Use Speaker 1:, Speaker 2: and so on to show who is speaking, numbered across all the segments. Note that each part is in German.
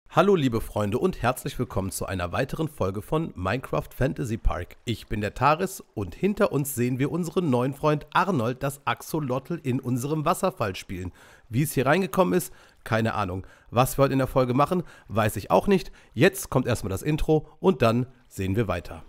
Speaker 1: Hallo liebe Freunde und herzlich willkommen zu einer weiteren Folge von Minecraft Fantasy Park. Ich bin der Taris und hinter uns sehen wir unseren neuen Freund Arnold, das Axolotl, in unserem Wasserfall spielen. Wie es hier reingekommen ist, keine Ahnung. Was wir heute in der Folge machen, weiß ich auch nicht. Jetzt kommt erstmal das Intro und dann sehen wir weiter.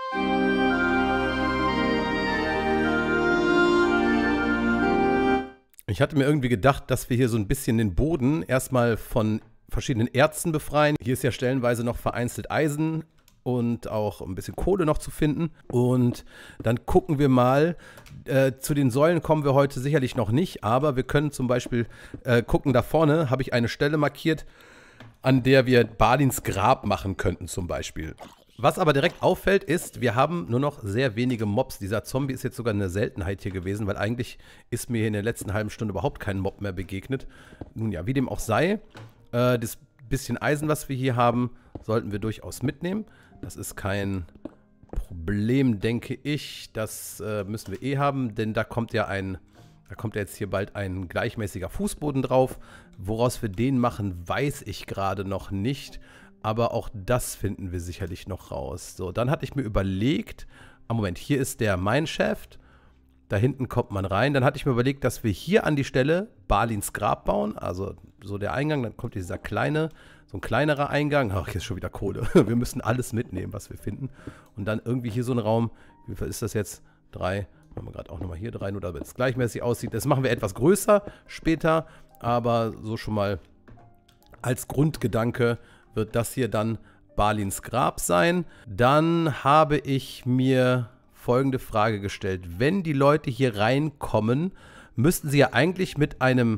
Speaker 1: Ich hatte mir irgendwie gedacht, dass wir hier so ein bisschen den Boden erstmal von verschiedenen Erzen befreien. Hier ist ja stellenweise noch vereinzelt Eisen und auch ein bisschen Kohle noch zu finden. Und dann gucken wir mal, zu den Säulen kommen wir heute sicherlich noch nicht, aber wir können zum Beispiel gucken, da vorne habe ich eine Stelle markiert, an der wir Balins Grab machen könnten zum Beispiel. Was aber direkt auffällt ist, wir haben nur noch sehr wenige Mobs. Dieser Zombie ist jetzt sogar eine Seltenheit hier gewesen, weil eigentlich ist mir hier in der letzten halben Stunde überhaupt kein Mob mehr begegnet. Nun ja, wie dem auch sei, das bisschen Eisen, was wir hier haben, sollten wir durchaus mitnehmen. Das ist kein Problem, denke ich. Das müssen wir eh haben, denn da kommt ja jetzt hier bald ein gleichmäßiger Fußboden drauf. Woraus wir den machen, weiß ich gerade noch nicht. Aber auch das finden wir sicherlich noch raus. So, dann hatte ich mir überlegt, Moment, hier ist der Mineshaft. Da hinten kommt man rein. Dann hatte ich mir überlegt, dass wir hier an die Stelle Balins Grab bauen. Also so der Eingang, dann kommt so ein kleinerer Eingang. Ach, hier ist schon wieder Kohle. Wir müssen alles mitnehmen, was wir finden. Und dann irgendwie hier so ein Raum. Wie viel ist das jetzt? 3. Machen wir gerade auch nochmal hier 3, nur damit es gleichmäßig aussieht. Das machen wir etwas größer später. Aber so schon mal als Grundgedanke wird das hier dann Balins Grab sein. Dann habe ich mir folgende Frage gestellt. Wenn die Leute hier reinkommen, müssten sie ja eigentlich mit einem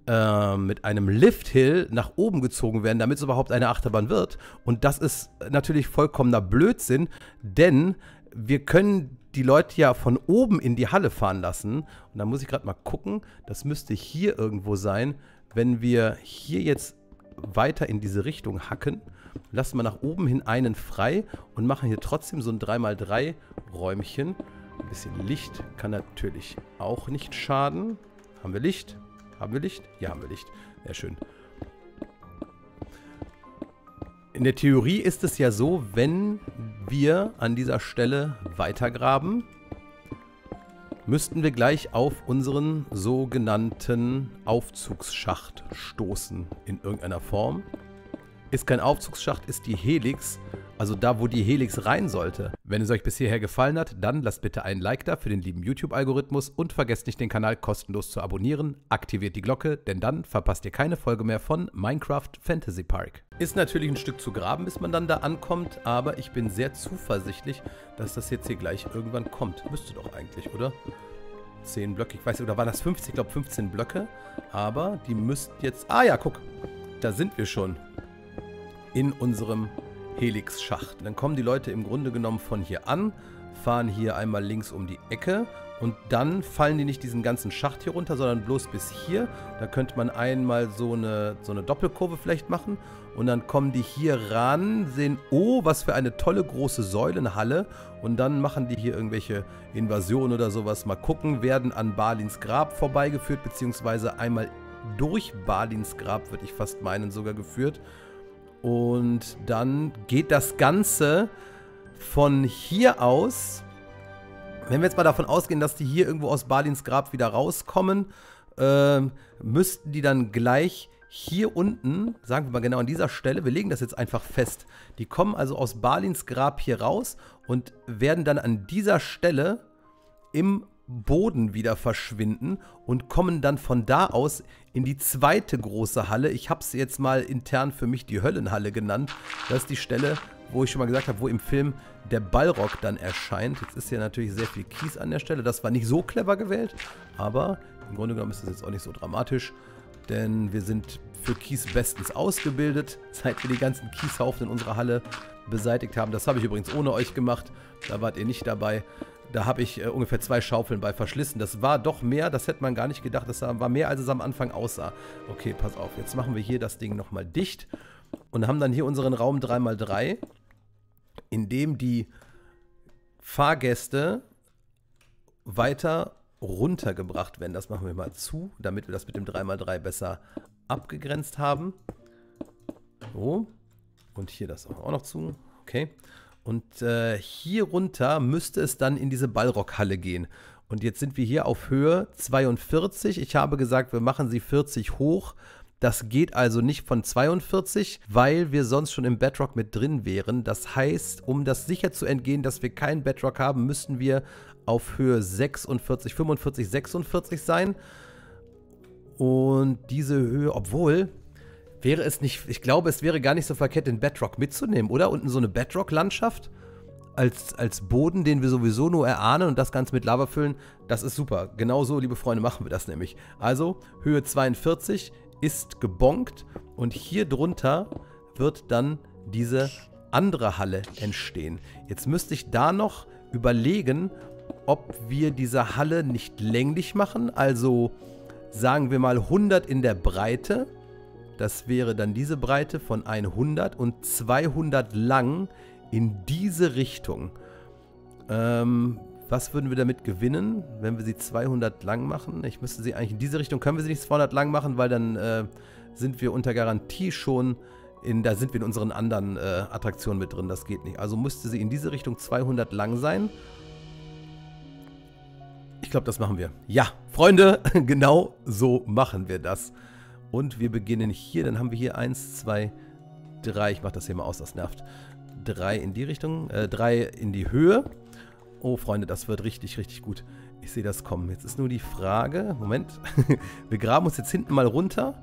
Speaker 1: Lift-Hill nach oben gezogen werden, damit es überhaupt eine Achterbahn wird. Und das ist natürlich vollkommener Blödsinn, denn wir können die Leute ja von oben in die Halle fahren lassen. Und da muss ich gerade mal gucken, das müsste hier irgendwo sein. Wenn wir hier jetzt weiter in diese Richtung hacken, lassen wir nach oben hin einen frei und machen hier trotzdem so ein 3x3 Räumchen. Ein bisschen Licht kann natürlich auch nicht schaden. Haben wir Licht? Haben wir Licht? Ja, haben wir Licht. Sehr schön. In der Theorie ist es ja so, wenn wir an dieser Stelle weitergraben, müssten wir gleich auf unseren sogenannten Aufzugsschacht stoßen in irgendeiner Form. Ist kein Aufzugsschacht, ist die Helix, also da, wo die Helix rein sollte. Wenn es euch bis hierher gefallen hat, dann lasst bitte ein Like da für den lieben YouTube-Algorithmus und vergesst nicht, den Kanal kostenlos zu abonnieren. Aktiviert die Glocke, denn dann verpasst ihr keine Folge mehr von Minecraft Fantasy Park. Ist natürlich ein Stück zu graben, bis man dann da ankommt, aber ich bin sehr zuversichtlich, dass das jetzt hier gleich irgendwann kommt. Müsste doch eigentlich, oder? 10 Blöcke, ich weiß nicht, oder waren das 50? Ich glaube 15 Blöcke, aber die müssten jetzt... Ah ja, guck, da sind wir schon in unserem Helix-Schacht. Dann kommen die Leute im Grunde genommen von hier an, fahren hier einmal links um die Ecke und dann fallen die nicht diesen ganzen Schacht hier runter, sondern bloß bis hier. Da könnte man einmal so eine Doppelkurve vielleicht machen und dann kommen die hier ran, sehen, oh, was für eine tolle große Säulenhalle und dann machen die hier irgendwelche Invasionen oder sowas. Mal gucken, werden an Balins Grab vorbeigeführt, beziehungsweise einmal durch Balins Grab, würde ich fast meinen, sogar geführt. Und dann geht das Ganze von hier aus, wenn wir jetzt mal davon ausgehen, dass die hier irgendwo aus Balins Grab wieder rauskommen, müssten die dann gleich hier unten, sagen wir mal genau an dieser Stelle, wir legen das jetzt einfach fest, die kommen also aus Balins Grab hier raus und werden dann an dieser Stelle im Boden wieder verschwinden und kommen dann von da aus in die zweite große Halle. Ich habe es jetzt mal intern für mich die Höllenhalle genannt. Das ist die Stelle, wo ich schon mal gesagt habe, wo im Film der Balrog dann erscheint. Jetzt ist hier natürlich sehr viel Kies an der Stelle. Das war nicht so clever gewählt, aber im Grunde genommen ist das jetzt auch nicht so dramatisch, denn wir sind für Kies bestens ausgebildet, seit wir die ganzen Kieshaufen in unserer Halle beseitigt haben. Das habe ich übrigens ohne euch gemacht, da wart ihr nicht dabei. Da habe ich ungefähr 2 Schaufeln bei verschlissen. Das war doch mehr, das hätte man gar nicht gedacht. Das war mehr, als es am Anfang aussah. Okay, pass auf, jetzt machen wir hier das Ding nochmal dicht und haben dann hier unseren Raum 3x3, in dem die Fahrgäste weiter runtergebracht werden. Das machen wir mal zu, damit wir das mit dem 3x3 besser abgegrenzt haben. So. Und hier das auch noch zu. Okay. Und hier runter müsste es dann in diese Ballrockhalle gehen. Und jetzt sind wir hier auf Höhe 42. Ich habe gesagt, wir machen sie 40 hoch. Das geht also nicht von 42, weil wir sonst schon im Bedrock mit drin wären. Das heißt, um das sicher zu entgehen, dass wir keinen Bedrock haben, müssten wir auf Höhe 46, 45, 46 sein. Und diese Höhe, obwohl, wäre es nicht, ich glaube, es wäre gar nicht so verkehrt, den Bedrock mitzunehmen, oder? Unten so eine Bedrock-Landschaft als Boden, den wir sowieso nur erahnen und das Ganze mit Lava füllen, das ist super. Genauso, liebe Freunde, machen wir das nämlich. Also, Höhe 42 ist gebonkt und hier drunter wird dann diese andere Halle entstehen. Jetzt müsste ich da noch überlegen, ob wir diese Halle nicht länglich machen, also sagen wir mal 100 in der Breite. Das wäre dann diese Breite von 100 und 200 lang in diese Richtung. Was würden wir damit gewinnen, wenn wir sie 200 lang machen? Ich müsste sie eigentlich in diese Richtung, können wir sie nicht 200 lang machen, weil dann sind wir unter Garantie schon, da sind wir in unseren anderen Attraktionen mit drin, das geht nicht. Also müsste sie in diese Richtung 200 lang sein. Ich glaube, das machen wir. Ja, Freunde, genau so machen wir das. Und wir beginnen hier, dann haben wir hier 1, 2, 3, ich mache das hier mal aus, das nervt. 3 in die Richtung, 3 in die Höhe. Oh, Freunde, das wird richtig, richtig gut. Ich sehe das kommen. Jetzt ist nur die Frage, Moment, wir graben uns jetzt hinten mal runter.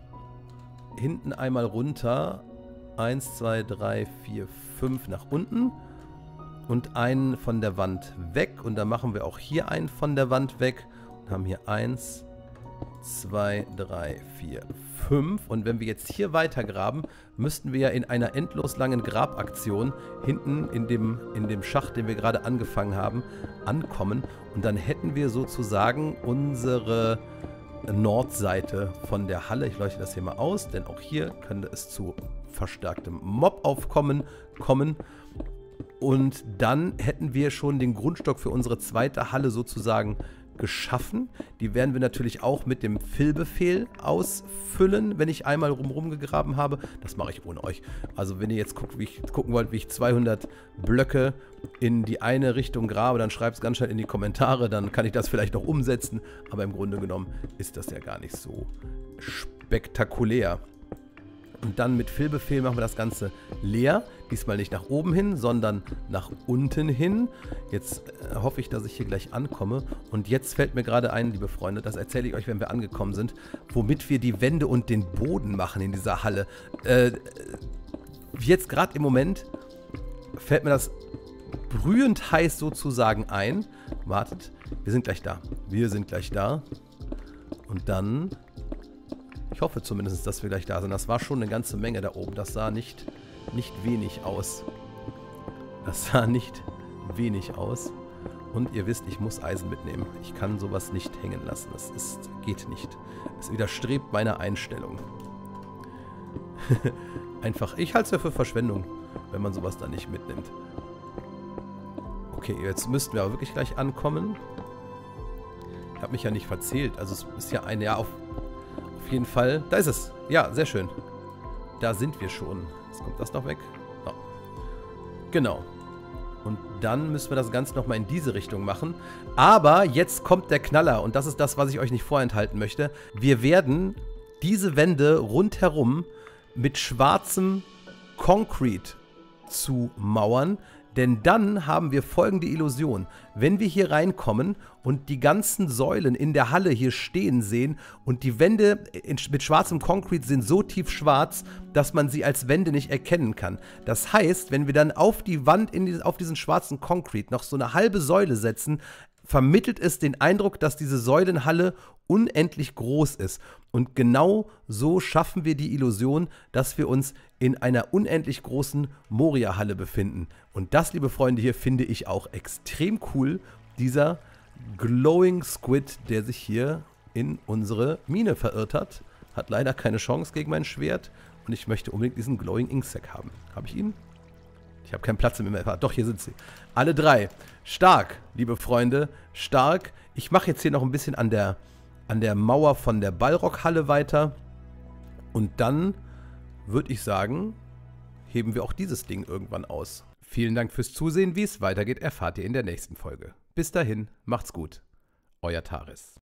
Speaker 1: Hinten einmal runter, 1, 2, 3, 4, 5 nach unten. Und einen von der Wand weg. Und dann machen wir auch hier einen von der Wand weg. Und haben hier 1, 2, 3, 4, 5. Und wenn wir jetzt hier weiter graben, müssten wir ja in einer endlos langen Grabaktion hinten in dem Schacht, den wir gerade angefangen haben, ankommen. Und dann hätten wir sozusagen unsere Nordseite von der Halle. Ich leuchte das hier mal aus, denn auch hier könnte es zu verstärktem Mob-Aufkommen kommen. Und dann hätten wir schon den Grundstock für unsere zweite Halle sozusagen geschaffen. Die werden wir natürlich auch mit dem Fill-Befehl ausfüllen, wenn ich einmal rumgegraben habe. Das mache ich ohne euch. Also wenn ihr jetzt gucken wollt, wie ich 200 Blöcke in die eine Richtung grabe, dann schreibt es ganz schnell in die Kommentare. Dann kann ich das vielleicht noch umsetzen. Aber im Grunde genommen ist das ja gar nicht so spektakulär. Und dann mit Fill-Befehl machen wir das Ganze leer. Diesmal nicht nach oben hin, sondern nach unten hin. Jetzt hoffe ich, dass ich hier gleich ankomme. Und jetzt fällt mir gerade ein, liebe Freunde, das erzähle ich euch, wenn wir angekommen sind, womit wir die Wände und den Boden machen in dieser Halle. Jetzt gerade im Moment fällt mir das brühend heiß sozusagen ein. Wartet, wir sind gleich da. Wir sind gleich da. Und dann... Ich hoffe zumindest, dass wir gleich da sind. Das war schon eine ganze Menge da oben. Das sah nicht wenig aus. Das sah nicht wenig aus. Und ihr wisst, ich muss Eisen mitnehmen. Ich kann sowas nicht hängen lassen. Geht nicht. Es widerstrebt meiner Einstellung. Einfach, ich halte es ja für Verschwendung, wenn man sowas dann nicht mitnimmt. Okay, jetzt müssten wir aber wirklich gleich ankommen. Ich habe mich ja nicht verzählt. Also es ist ja ein Jahr auf jeden Fall. Da ist es. Ja, sehr schön. Da sind wir schon. Jetzt kommt das noch weg. Oh. Genau. Und dann müssen wir das Ganze nochmal in diese Richtung machen. Aber jetzt kommt der Knaller. Und das ist das, was ich euch nicht vorenthalten möchte. Wir werden diese Wände rundherum mit schwarzem Concrete zumauern. Denn dann haben wir folgende Illusion. Wenn wir hier reinkommen und die ganzen Säulen in der Halle hier stehen sehen und die Wände mit schwarzem Concrete sind so tief schwarz, dass man sie als Wände nicht erkennen kann. Das heißt, wenn wir dann auf die Wand, auf diesen schwarzen Concrete noch so eine halbe Säule setzen, vermittelt es den Eindruck, dass diese Säulenhalle unendlich groß ist. Und genau so schaffen wir die Illusion, dass wir uns in einer unendlich großen Moria-Halle befinden. Und das, liebe Freunde, hier finde ich auch extrem cool. Dieser Glowing Squid, der sich hier in unsere Mine verirrt hat. Hat leider keine Chance gegen mein Schwert. Und ich möchte unbedingt diesen Glowing Ink Sack haben. Habe ich ihn? Ich habe keinen Platz im Inventar. Doch, hier sind sie. Alle drei. Stark, liebe Freunde. Stark. Ich mache jetzt hier noch ein bisschen an der Mauer von der Ballrockhalle weiter. Und dann würde ich sagen, heben wir auch dieses Ding irgendwann aus. Vielen Dank fürs Zusehen. Wie es weitergeht, erfahrt ihr in der nächsten Folge. Bis dahin, macht's gut. Euer Taris.